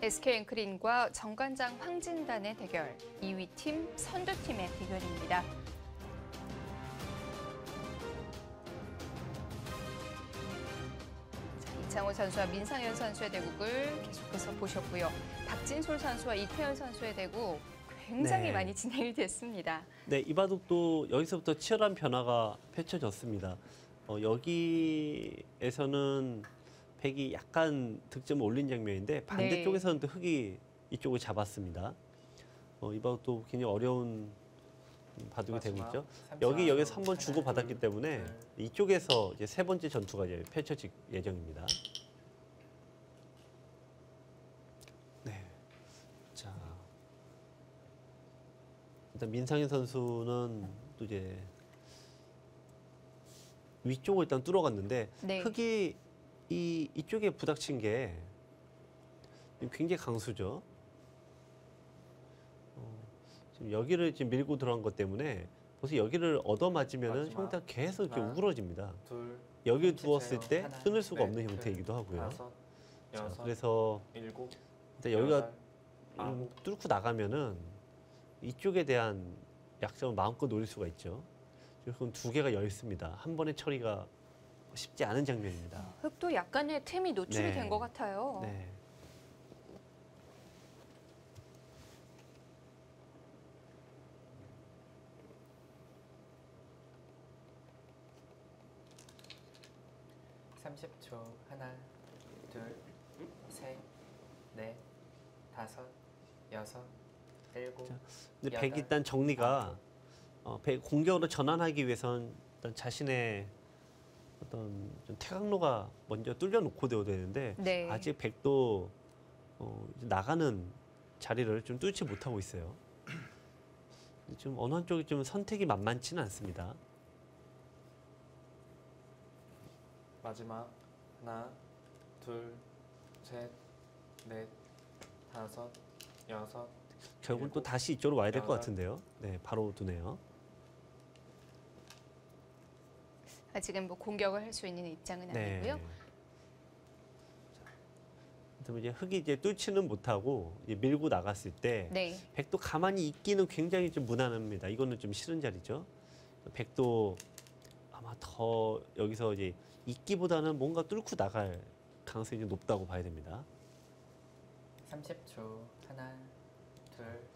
SK 앵크린과 정관장 황진단의 대결, 2위 팀 선두팀의 대결입니다. 이창호 선수와 민상현 선수의 대국을 계속해서 보셨고요. 박진솔 선수와 이태현 선수의 대국 굉장히 많이 진행이 됐습니다. 네, 이 바둑도 여기서부터 치열한 변화가 펼쳐졌습니다. 여기에서는 백이 약간 득점을 올린 장면인데 반대쪽에서는 또 흑이 이쪽을 잡았습니다. 이 바둑도 굉장히 어려운 바둑이 되고 있죠. 여기서 한번 주고 받았기 때문에 이쪽에서 이제 세 번째 전투가 이제 펼쳐질 예정입니다. 네, 자 일단 민상현 선수는 또 이제 위쪽을 일단 뚫어갔는데 흑이 이쪽에 부닥친 게 굉장히 강수죠. 지금 여기를 지금 밀고 들어간 것 때문에 벌써 여기를 얻어맞으면은 형태가 계속 이렇게 우그러집니다. 여기 두었을 때 끊을 수가 없는 형태이기도 하고요. 자, 그래서 일단 여기가 뚫고 나가면은 이쪽에 대한 약점을 마음껏 노릴 수가 있죠. 그럼 두 개가 열 있습니다. 한 번에 처리가 쉽지 않은 장면입니다. 흑도 약간의 틈이 노출이 된 것 같아요. 네. (30초) 하나, 둘, 셋, 넷, 다섯, 여섯, 일곱. 근데 백이 일단 정리가 백 공격으로 전환하기 위해선 일단 자신의 어떤 좀 태강로가 먼저 뚫려놓고 되어야 되는데 아직 백도 이제 나가는 자리를 좀 뚫지 못하고 있어요. 좀 어느 한쪽이 좀 선택이 만만치는 않습니다. 마지막 하나, 둘, 셋, 넷, 다섯, 여섯. 결국은 또 다시 이쪽으로 와야 될 것 같은데요. 네, 바로 두네요. 아직은 뭐 공격을 할 수 있는 입장은 아니고요. 그럼 이제 흑이 이제 뚫지는 못하고 이제 밀고 나갔을 때 백도 가만히 있기는 굉장히 좀 무난합니다. 이거는 좀 싫은 자리죠. 백도 아마 더 여기서 이제 있기보다는 뭔가 뚫고 나갈 가능성이 좀 높다고 봐야 됩니다. 30초 하나, 둘,